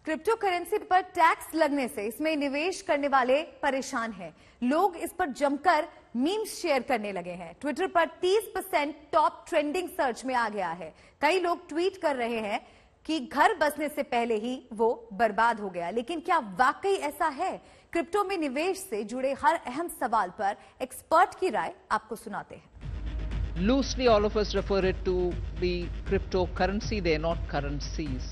Crypto currency पर tax लगने से इसमें निवेश करने वाले परेशान हैं। लोग इस पर जमकर मीम्स शेयर करने लगे हैं। ट्विटर पर 30% टॉप ट्रेंडिंग सर्च में आ गया है। कई लोग ट्वीट कर रहे हैं कि घर बसने से पहले ही वो बर्बाद हो गया। लेकिन क्या वाकई ऐसा है? क्रिप्टो में निवेश से जुड़े हर अहम सवाल पर एक्सपर्ट की राय आपको सुनाते हैं। Loosely, all of us refer it to the cryptocurrency. They are not currencies.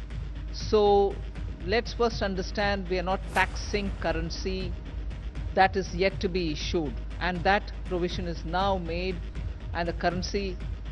So let's first understand we are not taxing currency that is yet to be issued, and that provision is now made, and the currency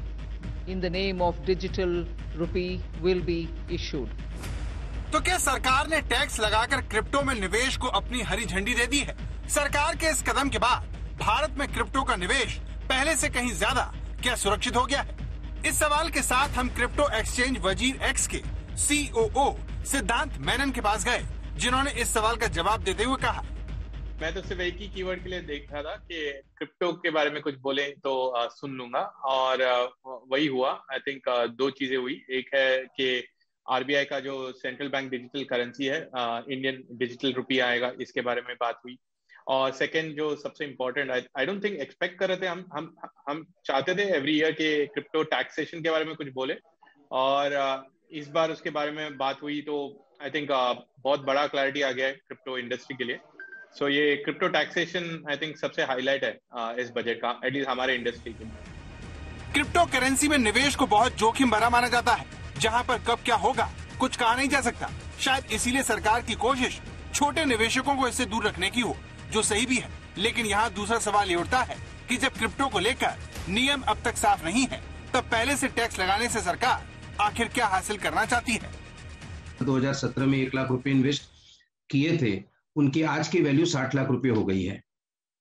in the name of digital rupee will be issued. तो क्या सरकार ने tax लगाकर crypto में निवेश को अपनी हरी झंडी दे दी है? सरकार के इस कदम के बाद भारत में क्रिप्टो का निवेश पहले से कहीं ज्यादा क्या सुरक्षित हो गया है? इस सवाल के साथ हम क्रिप्टो एक्सचेंज वजीर एक्स के COO सिद्धांत मेनन के पास गए, जिन्होंने इस सवाल का जवाब देते हुए कहा, मैं तो सिर्फ एक ही कीवर्ड के लिए देख रहा था कि क्रिप्टो के बारे में कुछ बोले तो सुन लूंगा, और वही हुआ। आई थिंक दो चीजें हुई। एक है कि RBI का जो सेंट्रल बैंक डिजिटल करेंसी है, इंडियन डिजिटल रुपी आएगा, इसके बारे में बात हुई। और सेकंड जो सबसे important, I don't think expect कर रहे थे, हम चाहते थे एवरी ईयर के क्रिप्टो टैक्सेशन के बारे में कुछ बोले, और इस बार उसके बारे में बात हुई। तो आई थिंक बहुत बड़ा क्लैरिटी आ गया है क्रिप्टो इंडस्ट्री के लिए। सो ये क्रिप्टो टैक्सेशन आई थिंक सबसे हाईलाइट है इस बजट का, एटलीस्ट हमारे इंडस्ट्री के लिए। क्रिप्टो करेंसी में निवेश को बहुत जोखिम भरा माना जाता है, जहां पर कब क्या होगा कुछ कहा नहीं जा सकता। शायद इसीलिए सरकार की कोशिश छोटे निवेशकों को इससे दूर रखने की हो, जो सही भी है। लेकिन यहाँ दूसरा सवाल ये उठता है कि जब क्रिप्टो को लेकर नियम अब तक साफ नहीं है, तब पहले से टैक्स लगाने से सरकार आखिर क्या हासिल करना चाहती है? 2017 में 1 लाख रुपए इन्वेस्ट किए थे, उनकी आज की वैल्यू 60 लाख रुपए हो गई है,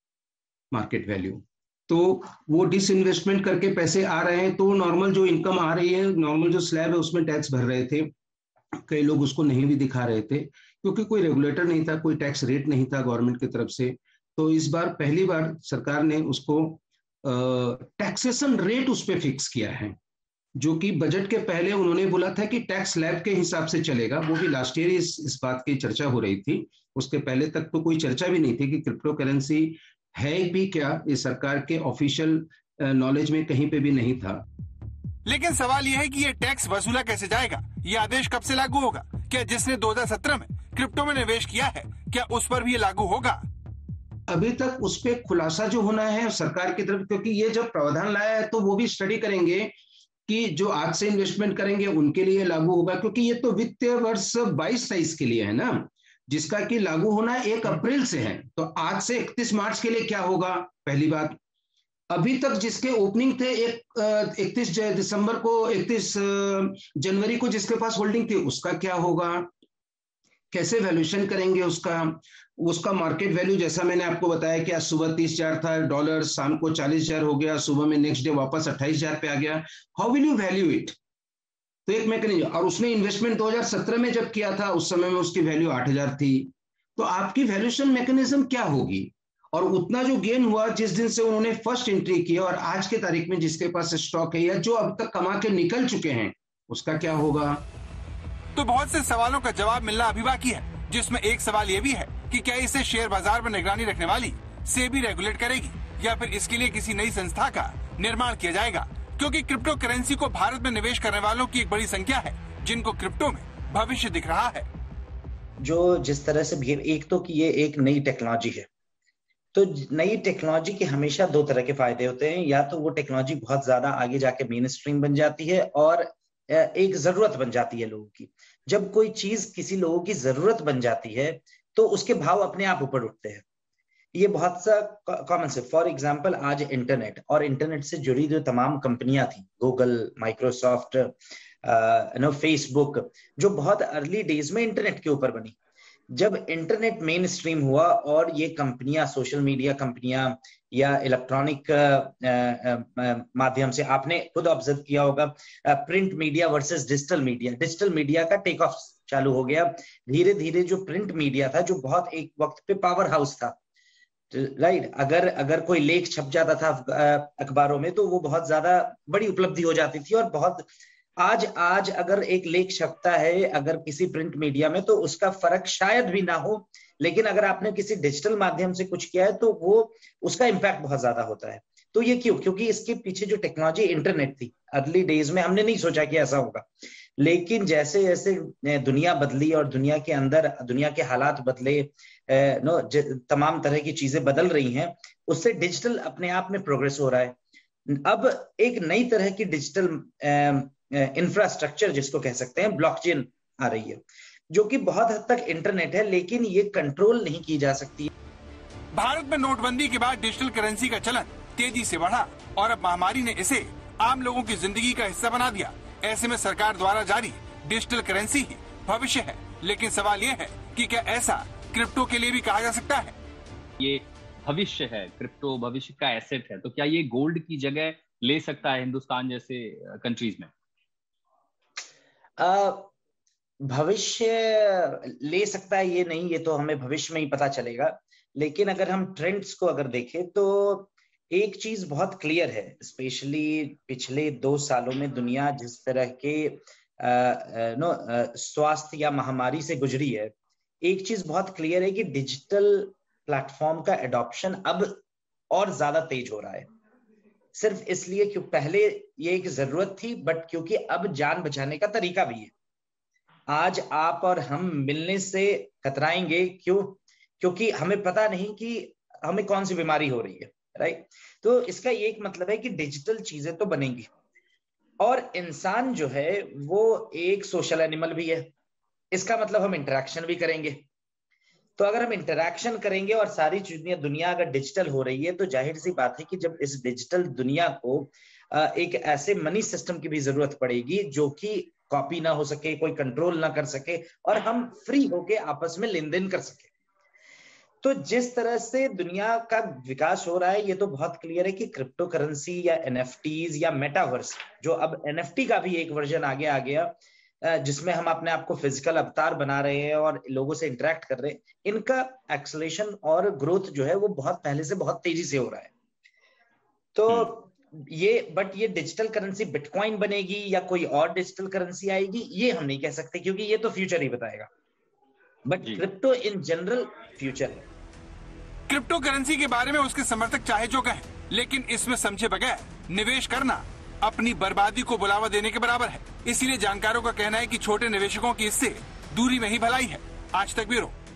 मार्केट वैल्यू। तो वो डिसइन्वेस्टमेंट करके पैसे आ रहे हैं, तो नॉर्मल जो इनकम आ रही है, नॉर्मल जो स्लैब है उसमें टैक्स भर रहे थे। कई लोग उसको नहीं भी दिखा रहे थे, क्योंकि कोई रेगुलेटर नहीं था, कोई टैक्स रेट नहीं था गवर्नमेंट की तरफ से। तो इस बार पहली बार सरकार ने उसको टैक्सेशन रेट उस पर फिक्स किया है, जो कि बजट के पहले उन्होंने बोला था कि टैक्स स्लैब के हिसाब से चलेगा। वो भी लास्ट ईयर इस बात की चर्चा हो रही थी। उसके पहले तक तो कोई चर्चा भी नहीं थी कि क्रिप्टो करेंसी है भी क्या, ये सरकार के ऑफिशियल नॉलेज में कहीं पे भी नहीं था। लेकिन सवाल यह है कि ये टैक्स वसूला कैसे जाएगा? ये आदेश कब से लागू होगा? क्या जिसने 2017 में क्रिप्टो में निवेश किया है, क्या उस पर भी ये लागू होगा? अभी तक उस पर खुलासा जो होना है सरकार की तरफ, क्योंकि ये जब प्रावधान लाया है तो वो भी स्टडी करेंगे कि जो आज से इन्वेस्टमेंट करेंगे उनके लिए लागू होगा, क्योंकि ये तो वित्तीय वर्ष 22-23 के लिए है ना, जिसका कि लागू होना 1 अप्रैल से है। तो आज से 31 मार्च के लिए क्या होगा? पहली बात, अभी तक जिसके ओपनिंग थे 31 दिसंबर को, 31 जनवरी को जिसके पास होल्डिंग थी, उसका क्या होगा? कैसे वैल्यूएशन करेंगे उसका मार्केट वैल्यू? जैसा मैंने आपको बताया कि आज सुबह 30,000 था डॉलर, शाम को 40,000 हो गया, सुबह में नेक्स्ट डे वापस 28,000 पे आ गया। How will you value it? तो एक मैकेनिज्म। और उसने इन्वेस्टमेंट 2017 में जब किया था, उस समय में उसकी वैल्यू 8,000 थी। तो आपकी वैल्यूएशन मैकेनिज्म क्या होगी? और उतना जो गेन हुआ जिस दिन से उन्होंने फर्स्ट एंट्री की, और आज के तारीख में जिसके पास स्टॉक है या जो अब तक कमा के निकल चुके हैं, उसका क्या होगा? तो बहुत से सवालों का जवाब मिलना अभी बाकी है, जिसमें एक सवाल ये भी है कि क्या इसे शेयर बाजार पर निगरानी रखने वाली सेबी रेगुलेट करेगी, या फिर इसके लिए किसी नई संस्था का निर्माण किया जाएगा? क्योंकि क्रिप्टो करेंसी को भारत में निवेश करने वालों की एक बड़ी संख्या है, जिनको क्रिप्टो में भविष्य दिख रहा है। जो जिस तरह से भी, एक तो कि ये एक नई टेक्नोलॉजी है, तो नई टेक्नोलॉजी के हमेशा 2 तरह के फायदे होते हैं। या तो वो टेक्नोलॉजी बहुत ज्यादा आगे जाके मेन स्ट्रीम बन जाती है और एक जरूरत बन जाती है लोगों की। जब कोई चीज किसी लोगों की जरूरत बन जाती है तो उसके भाव अपने आप ऊपर उठते हैं। ये बहुत सा कॉमन से, फॉर एग्जांपल आज इंटरनेट और इंटरनेट से जुड़ी जो तमाम कंपनियां थी, गूगल, माइक्रोसॉफ्ट, फेसबुक, जो बहुत अर्ली डेज में इंटरनेट के ऊपर बनी। जब इंटरनेट मेन स्ट्रीम हुआ और ये कंपनियां, सोशल मीडिया कंपनियां या इलेक्ट्रॉनिक माध्यम से, आपने खुद ऑब्जर्व किया होगा print media versus digital media का टेक ऑफ चालू हो गया। धीरे धीरे जो प्रिंट मीडिया था, जो बहुत एक वक्त पे पावर हाउस था, राइट, अगर कोई लेख छप जाता था अखबारों में तो वो बहुत ज्यादा बड़ी उपलब्धि हो जाती थी और बहुत आज अगर एक लेख छपता है अगर किसी प्रिंट मीडिया में, तो उसका फर्क शायद भी ना हो, लेकिन अगर आपने किसी डिजिटल माध्यम से कुछ किया है तो वो उसका इम्पैक्ट बहुत ज्यादा होता है। तो ये क्यों? क्योंकि इसके पीछे जो टेक्नोलॉजी इंटरनेट थी, अर्ली डेज में हमने नहीं सोचा कि ऐसा होगा, लेकिन जैसे जैसे दुनिया बदली और दुनिया के अंदर दुनिया के हालात बदले, तमाम तरह की चीजें बदल रही हैं, उससे डिजिटल अपने आप में प्रोग्रेस हो रहा है। अब एक नई तरह की डिजिटल इंफ्रास्ट्रक्चर जिसको कह सकते हैं ब्लॉकचेन आ रही है, जो कि बहुत हद तक इंटरनेट है, लेकिन ये कंट्रोल नहीं की जा सकती। भारत में नोटबंदी के बाद डिजिटल करेंसी का चलन तेजी से बढ़ा और अब महामारी ने इसे आम लोगों की जिंदगी का हिस्सा बना दिया। ऐसे में सरकार द्वारा जारी डिजिटल करेंसी ही भविष्य है, लेकिन सवाल ये है कि क्या ऐसा क्रिप्टो के लिए भी कहा जा सकता है? ये भविष्य है, क्रिप्टो भविष्य का एसेट है, तो क्या ये गोल्ड की जगह ले सकता है हिंदुस्तान जैसे कंट्रीज में? भविष्य ले सकता है ये नहीं, ये तो हमें भविष्य में ही पता चलेगा, लेकिन अगर हम ट्रेंड्स को अगर देखें तो एक चीज बहुत क्लियर है, स्पेशली पिछले 2 सालों में दुनिया जिस तरह के स्वास्थ्य या महामारी से गुजरी है, एक चीज बहुत क्लियर है कि डिजिटल प्लेटफॉर्म का एडॉप्शन अब और ज्यादा तेज हो रहा है। सिर्फ इसलिए कि पहले ये एक जरूरत थी, बट क्योंकि अब जान बचाने का तरीका भी है। आज आप और हम मिलने से कतराएंगे, क्यों? क्योंकि हमें पता नहीं कि हमें कौन सी बीमारी हो रही है, राइट? तो इसका एक मतलब है कि डिजिटल चीजें तो बनेंगी, और इंसान जो है वो एक सोशल एनिमल भी है। इसका मतलब हम इंटरेक्शन भी करेंगे। तो अगर हम इंटरेक्शन करेंगे और सारी दुनिया अगर डिजिटल हो रही है, तो जाहिर सी बात है कि जब इस डिजिटल दुनिया को एक ऐसे मनी सिस्टम की भी जरूरत पड़ेगी जो कि कॉपी ना हो सके, कोई कंट्रोल ना कर सके, और हम फ्री होके आपस में लेन देन कर सके। तो जिस तरह से दुनिया का विकास हो रहा है, ये तो बहुत क्लियर है कि क्रिप्टो करेंसी या एनएफटीज या मेटावर्स, जो अब एनएफटी का भी एक वर्जन आगे आ गया, जिसमें हम अपने आप को फिजिकल अवतार बना रहे हैं और लोगों से इंटरेक्ट कर रहे हैं, इनका एक्सेलरेशन और ग्रोथ जो है वो बहुत पहले से बहुत तेजी से हो रहा है। तो ये डिजिटल करेंसी बिटकॉइन बनेगी या कोई और डिजिटल करेंसी आएगी, ये हम नहीं कह सकते, क्योंकि ये तो फ्यूचर ही बताएगा। But crypto in general future है। क्रिप्टो करेंसी के बारे में उसके समर्थक चाहे जो कहें, लेकिन इसमें समझे बगैर निवेश करना अपनी बर्बादी को बुलावा देने के बराबर है। इसीलिए जानकारों का कहना है कि छोटे निवेशकों की इससे दूरी में ही भलाई है। आज तक ब्यूरो।